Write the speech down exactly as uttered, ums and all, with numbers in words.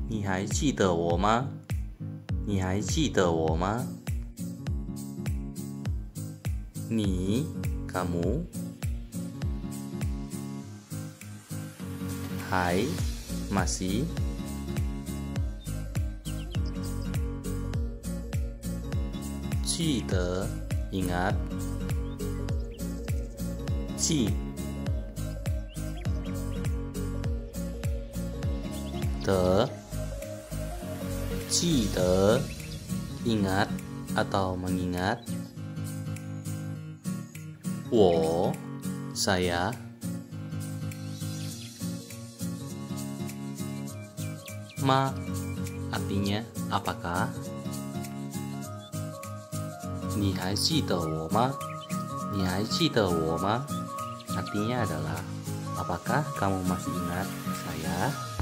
你还记得我吗？你还记得我吗？你 kamu, hai masih, Cide ingat, Ci de Cide ingat atau mengingat. Wo saya. Ma artinya apakah. Ni hai ji de wo ma? Ni hai ji de wo ma? Artinya adalah apakah kamu masih ingat saya?